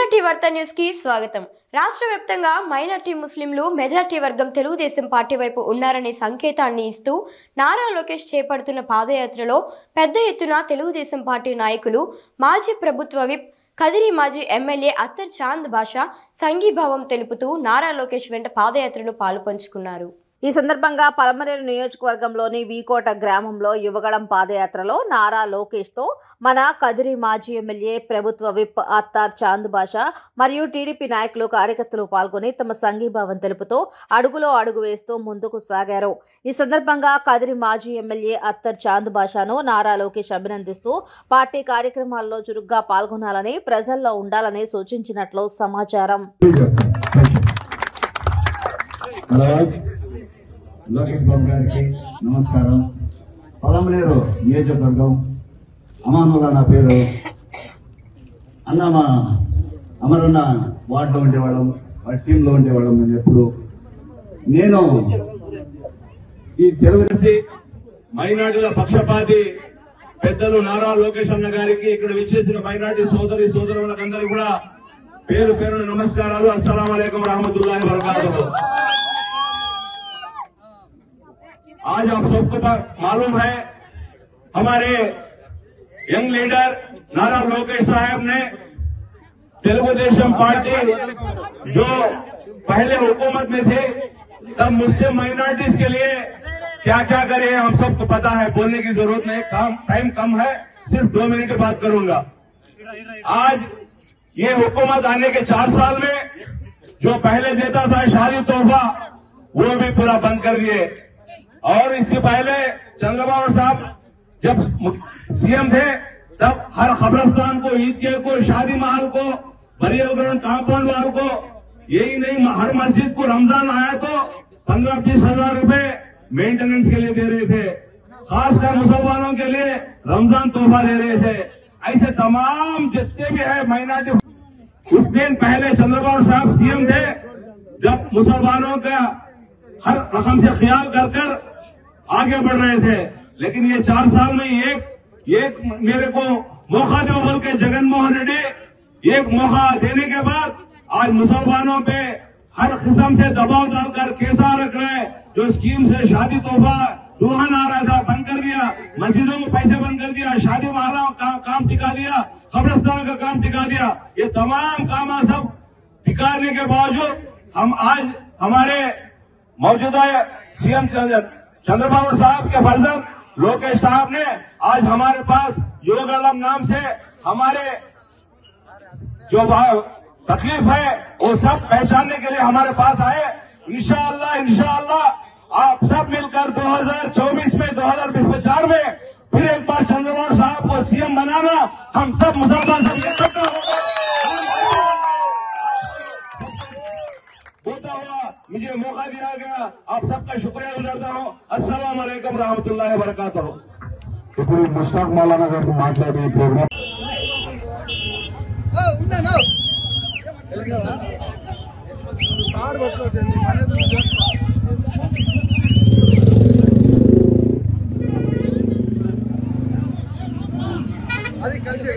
Minority వార్తా news కి స్వాగతం। రాష్ట్ర వ్యాప్తంగా మైనార్టీ ముస్లింలు మెజార్టీ వర్గం తెలుగుదేశం పార్టీ వైపు ఉన్నారనే సంకేతాన్ని ఇస్తూ నారా లోకేష్ చేపడుతున్న పాదయాత్రలో పెద్ద ఎత్తున తెలుగుదేశం పార్టీ నాయకులు, మాజీ ప్రభుత్వ విప్, కదిరి మాజీ ఎమ్మెల్యే అత్తర్ చాంద్ బాషా సంఘీభావం తెలుపుతూ నారా లోకేష్ వెంట పాదయాత్రలో పాలుపంచుకున్నారు। ఈ సందర్భంగా పలమనేరు నియోజకవర్గంలోని వీకోట గ్రామంలో యువగళం పాదయాత్రలో నారా లోకేష్ తో మన కదిరి మాజీ ఎమ్మెల్యే, ప్రభుత్వ విప్ అత్తార్ చాంద్ బాషా మరియు టీడీపీ నాయకులు, కార్యకర్తలు పాల్గొని తమ సంఘీభావం తెలుపుతూ అడుగులో అడుగు వేస్తూ ముందుకు సాగారు। ఈ సందర్భంగా కదిరి మాజీ ఎమ్మెల్యే అత్తర్ చాంద్ బాషాను నారా లోకేష్ అభినందిస్తూ పార్టీ కార్యక్రమాల్లో చురుగ్గా పాల్గొనాలని, ప్రజల్లో ఉండాలని సూచించినట్లు సమాచారం। లోకేష్ బాబు గారికి నమస్కారం। పలమనేరు నియోజకవర్గం అమానుల్లా నా పేరు। అన్న మా అమరన్న వార్డులో ఉండేవాళ్ళం, వాడి టీంలో ఉండేవాళ్ళం। నేను ఈ తెలుగుదేశం మైనార్టీల పక్షపాతి పెద్దలు నారా లోకేష్ అన్న గారికి, ఇక్కడ విచ్చేసిన మైనార్టీ సోదరి సోదరులందరికీ కూడా పేరు పేరున నమస్కారాలు। అస్సలాము అలైకుం रहमतुल्लाहि व बरकातहू। आज आप सबको मालूम है, हमारे यंग लीडर नारा लोकेश साहब ने तेलुगुदेशम पार्टी जो पहले हुकूमत में थे तब मुस्लिम माइनॉरिटीज के लिए क्या क्या करे हम सबको पता है, बोलने की जरूरत नहीं, टाइम कम है, सिर्फ 2 मिनट की बात करूंगा। आज ये हुकूमत आने के 4 साल में जो पहले देता था शादी तोहफा, वो भी पूरा बंद कर दिए। और इससे पहले चंद्रबाबू साहब जब सीएम थे तब हर कब्रिस्तान को, ईदगाह को, शादी महल को, बरियल ग्राउंड कांपाउंड वाल को, यही नहीं हर मस्जिद को रमजान आया तो 15-20 हजार रुपए मेंटेनेंस के लिए दे रहे थे। खासकर मुसलमानों के लिए रमजान तोहफा दे रहे थे। ऐसे तमाम जितने भी है माइनॉरिटी, कुछ दिन पहले चंद्रबाबू साहब सीएम थे जब मुसलमानों का हर रकम से ख्याल कर आगे बढ़ रहे थे। लेकिन ये 4 साल में एक मेरे को मौका दो बोल के जगनमोहन रेड्डी एक मौका देने के बाद आज मुसलमानों पे हर किस्म से दबाव डालकर केसा रख रहे। जो स्कीम से शादी तोहफा दुल्हन आ रहा था बंद कर दिया, मस्जिदों में पैसे बंद कर दिया, शादी महलों का काम टिका दिया, कब्रिस्तान का काम टिका दिया। ये तमाम काम सब टिकाने के बावजूद हम आज हमारे मौजूदा सीएम चंद्रबाबू साहब के फर्जंद लोकेश साहब ने आज हमारे पास युवगलम नाम से हमारे जो तकलीफ है वो सब पहचानने के लिए हमारे पास आए। इंशाअल्लाह आप सब मिलकर 2024 में 2024 में फिर एक बार चंद्रबाबू साहब को सीएम बनाना, हम सब मुसलमान सब इकट्ठा होकर होता हुआ मुझे मौका दिया गया, आप सबका शुक्रिया गुजारता हूँ। अस्सलाम अलैकुम रहमतुल्लाहि व बरकातहू। ఇప్పుడు ముస్తాక్ మౌలానా గారు మాట్లాడే ప్రోగ్రామ్ అది కలిసి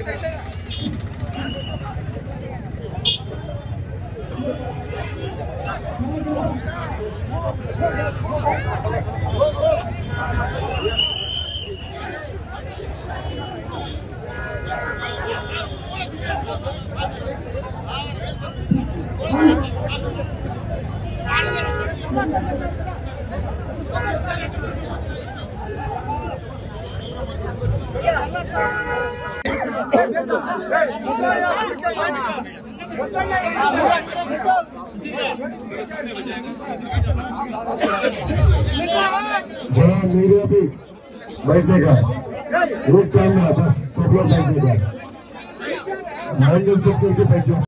जहाँ मीडिया भी बैठने का ग्रुप कैमरा बस सब लोग बैठने का, हैंडल सब करके बैठो।